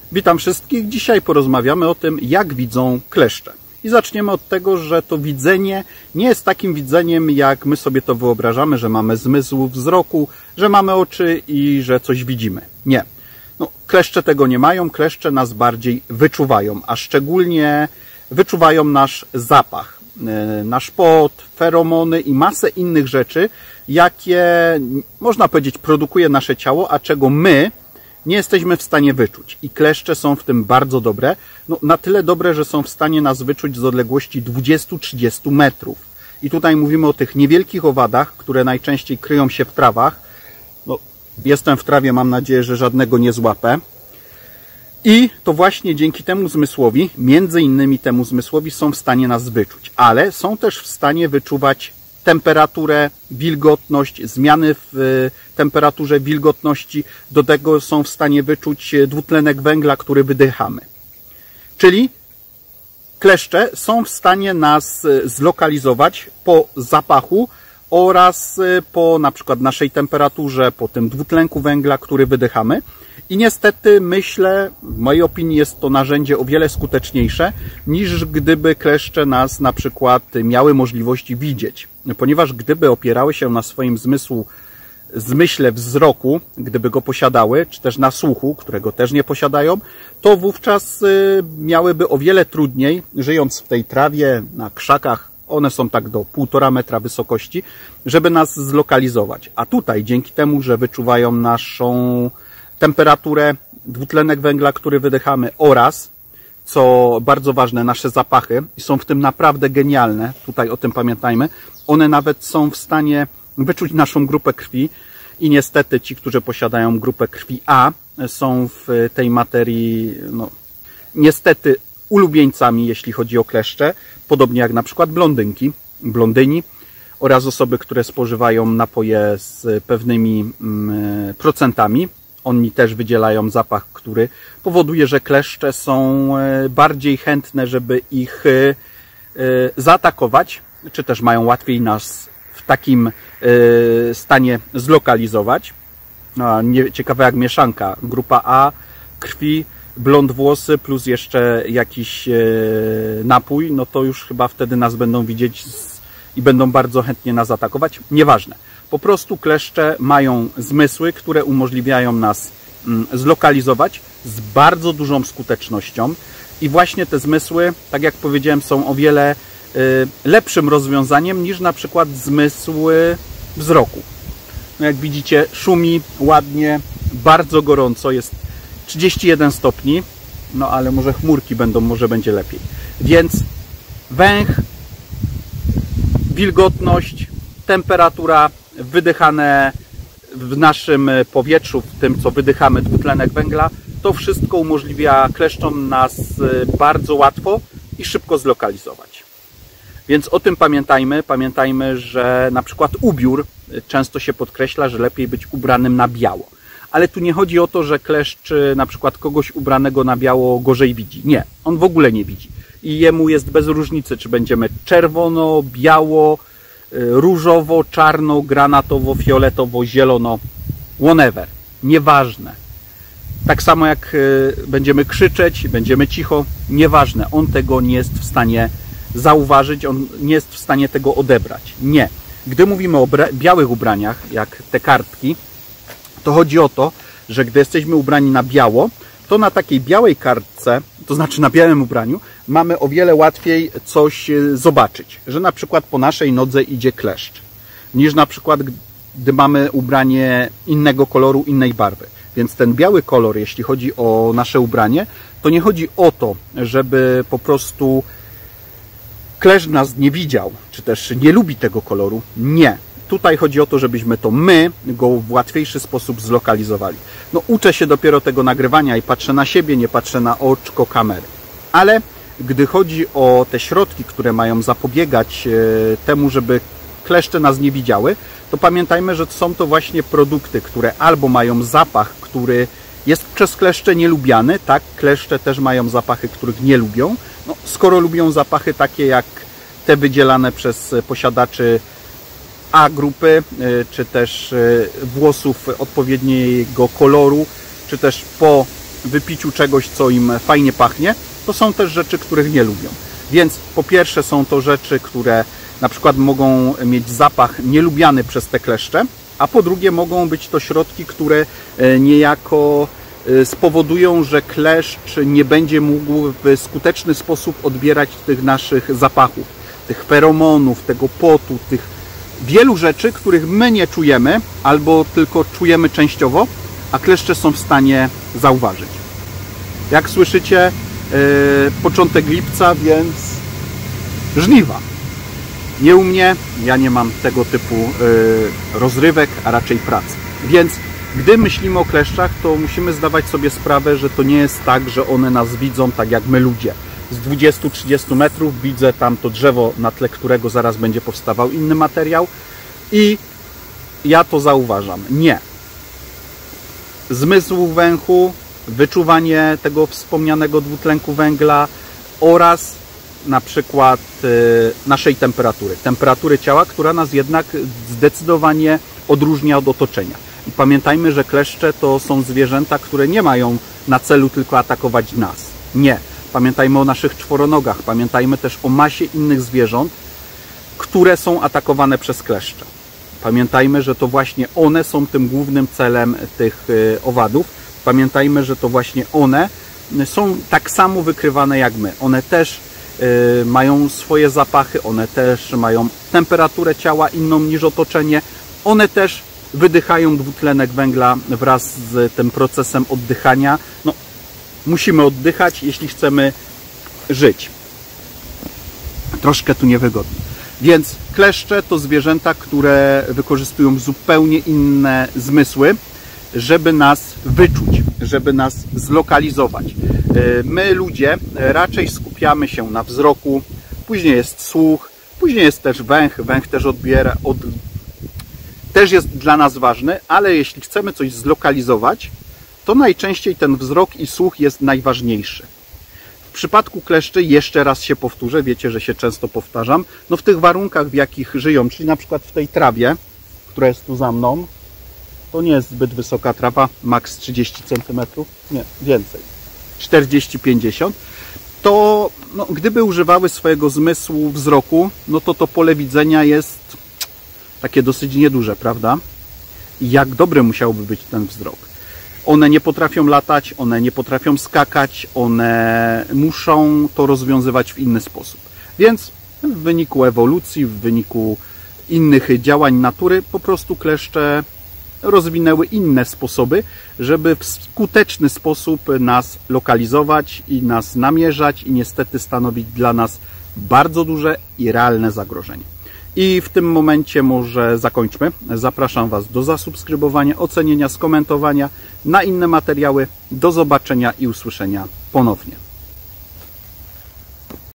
Witam wszystkich. Dzisiaj porozmawiamy o tym, jak widzą kleszcze. I zaczniemy od tego, że to widzenie nie jest takim widzeniem, jak my sobie to wyobrażamy, że mamy zmysł wzroku, że mamy oczy i że coś widzimy. Nie. Kleszcze tego nie mają, kleszcze nas bardziej wyczuwają, a szczególnie wyczuwają nasz zapach, nasz pot, feromony i masę innych rzeczy, jakie, można powiedzieć, produkuje nasze ciało, a czego my nie jesteśmy w stanie wyczuć. I kleszcze są w tym bardzo dobre. Na tyle dobre, że są w stanie nas wyczuć z odległości 20-30 metrów. I tutaj mówimy o tych niewielkich owadach, które najczęściej kryją się w trawach. Jestem w trawie, mam nadzieję, że żadnego nie złapę. I to właśnie dzięki temu zmysłowi, między innymi temu zmysłowi, są w stanie nas wyczuć. Ale są też w stanie wyczuwać temperaturę, wilgotność, zmiany w temperaturze, wilgotności. Do tego są w stanie wyczuć dwutlenek węgla, który wydychamy. Czyli kleszcze są w stanie nas zlokalizować po zapachu oraz po na przykład naszej temperaturze, po tym dwutlenku węgla, który wydychamy. I niestety myślę, w mojej opinii jest to narzędzie o wiele skuteczniejsze, niż gdyby kleszcze nas na przykład miały możliwości widzieć. Ponieważ gdyby opierały się na swoim zmyśle wzroku, gdyby go posiadały, czy też na słuchu, którego też nie posiadają, to wówczas miałyby o wiele trudniej, żyjąc w tej trawie, na krzakach, one są tak do 1,5 metra wysokości, żeby nas zlokalizować. A tutaj, dzięki temu, że wyczuwają naszą temperaturę, dwutlenek węgla, który wydychamy oraz, co bardzo ważne, nasze zapachy i są w tym naprawdę genialne, tutaj o tym pamiętajmy, one nawet są w stanie wyczuć naszą grupę krwi i niestety ci, którzy posiadają grupę krwi A, są w tej materii, niestety ulubieńcami, jeśli chodzi o kleszcze, podobnie jak na przykład blondyni oraz osoby, które spożywają napoje z pewnymi procentami. Oni też wydzielają zapach, który powoduje, że kleszcze są bardziej chętne, żeby ich zaatakować, czy też mają łatwiej nas w takim stanie zlokalizować. Ciekawe jak mieszanka. Grupa A, krwi, blond włosy plus jeszcze jakiś napój, to już chyba wtedy nas będą widzieć i będą bardzo chętnie nas atakować. Nieważne. Po prostu kleszcze mają zmysły, które umożliwiają nas zlokalizować z bardzo dużą skutecznością i właśnie te zmysły, tak jak powiedziałem, są o wiele lepszym rozwiązaniem niż na przykład zmysły wzroku. Jak widzicie, szumi ładnie, bardzo gorąco, jest 31 stopni, ale może chmurki będą, może będzie lepiej. Więc węch, wilgotność, temperatura, wydychane w naszym powietrzu, w tym co wydychamy, dwutlenek węgla, to wszystko umożliwia kleszczom nas bardzo łatwo i szybko zlokalizować. Więc o tym pamiętajmy. Pamiętajmy, że na przykład ubiór często się podkreśla, że lepiej być ubranym na biało. Ale tu nie chodzi o to, że kleszcz na przykład kogoś ubranego na biało gorzej widzi. Nie, on w ogóle nie widzi. I jemu jest bez różnicy, czy będziemy czerwono, biało, różowo, czarno, granatowo, fioletowo, zielono, whatever. Nieważne. Tak samo jak będziemy krzyczeć, będziemy cicho, nieważne. On tego nie jest w stanie zauważyć, on nie jest w stanie tego odebrać. Nie. Gdy mówimy o białych ubraniach, jak te kartki, to chodzi o to, że gdy jesteśmy ubrani na biało, to na takiej białej kartce, to znaczy na białym ubraniu, mamy o wiele łatwiej coś zobaczyć. Że na przykład po naszej nodze idzie kleszcz, niż na przykład gdy mamy ubranie innego koloru, innej barwy. Więc ten biały kolor, jeśli chodzi o nasze ubranie, to nie chodzi o to, żeby po prostu kleszcz nas nie widział, czy też nie lubi tego koloru. Nie. Tutaj chodzi o to, żebyśmy to my go w łatwiejszy sposób zlokalizowali. Uczę się dopiero tego nagrywania i patrzę na siebie, nie patrzę na oczko kamery. Ale gdy chodzi o te środki, które mają zapobiegać temu, żeby kleszcze nas nie widziały, to pamiętajmy, że są to właśnie produkty, które albo mają zapach, który jest przez kleszcze nielubiany, tak, kleszcze też mają zapachy, których nie lubią. Skoro lubią zapachy takie jak te wydzielane przez posiadaczy A grupy, czy też włosów odpowiedniego koloru, czy też po wypiciu czegoś, co im fajnie pachnie, to są też rzeczy, których nie lubią. Więc po pierwsze są to rzeczy, które na przykład mogą mieć zapach nielubiany przez te kleszcze, a po drugie mogą być to środki, które niejako spowodują, że kleszcz nie będzie mógł w skuteczny sposób odbierać tych naszych zapachów, tych feromonów, tego potu, tych wielu rzeczy, których my nie czujemy albo tylko czujemy częściowo, a kleszcze są w stanie zauważyć. Jak słyszycie, początek lipca, więc żniwa. Nie u mnie, ja nie mam tego typu rozrywek, a raczej pracy. Więc gdy myślimy o kleszczach, to musimy zdawać sobie sprawę, że to nie jest tak, że one nas widzą tak jak my ludzie. Z 20-30 metrów widzę tam to drzewo, na tle którego zaraz będzie powstawał inny materiał i ja to zauważam. Nie. Zmysł węchu, wyczuwanie tego wspomnianego dwutlenku węgla oraz na przykład naszej temperatury ciała, która nas jednak zdecydowanie odróżnia od otoczenia. I pamiętajmy, że kleszcze to są zwierzęta, które nie mają na celu tylko atakować nas. Nie. Pamiętajmy o naszych czworonogach, pamiętajmy też o masie innych zwierząt, które są atakowane przez kleszcze. Pamiętajmy, że to właśnie one są tym głównym celem tych owadów. Pamiętajmy, że to właśnie one są tak samo wykrywane jak my. One też mają swoje zapachy, one też mają temperaturę ciała inną niż otoczenie. One też wydychają dwutlenek węgla wraz z tym procesem oddychania. No, musimy oddychać, jeśli chcemy żyć. Troszkę tu niewygodnie. Więc kleszcze to zwierzęta, które wykorzystują zupełnie inne zmysły, żeby nas wyczuć, żeby nas zlokalizować. My ludzie raczej skupiamy się na wzroku, później jest słuch, później jest też węch. Węch też też jest dla nas ważny, ale jeśli chcemy coś zlokalizować, to najczęściej ten wzrok i słuch jest najważniejszy. W przypadku kleszczy, jeszcze raz się powtórzę, wiecie, że się często powtarzam, no w tych warunkach, w jakich żyją, czyli na przykład w tej trawie, która jest tu za mną, to nie jest zbyt wysoka trawa, maks 30 cm, nie, więcej, 40-50, to no, gdyby używały swojego zmysłu wzroku, no to pole widzenia jest takie dosyć nieduże, prawda? I jak dobry musiałby być ten wzrok? One nie potrafią latać, one nie potrafią skakać, one muszą to rozwiązywać w inny sposób. Więc w wyniku ewolucji, w wyniku innych działań natury, po prostu kleszcze rozwinęły inne sposoby, żeby w skuteczny sposób nas lokalizować i nas namierzać i niestety stanowić dla nas bardzo duże i realne zagrożenie. I w tym momencie może zakończmy. Zapraszam Was do zasubskrybowania, ocenienia, skomentowania na inne materiały. Do zobaczenia i usłyszenia ponownie.